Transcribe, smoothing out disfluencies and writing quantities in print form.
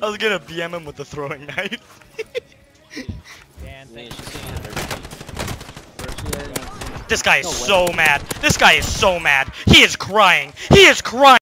I was gonna BM him with the throwing knife. Dan, Man, thank she's you. saying This guy is No way. so mad. This guy is so mad. He is crying. He is crying.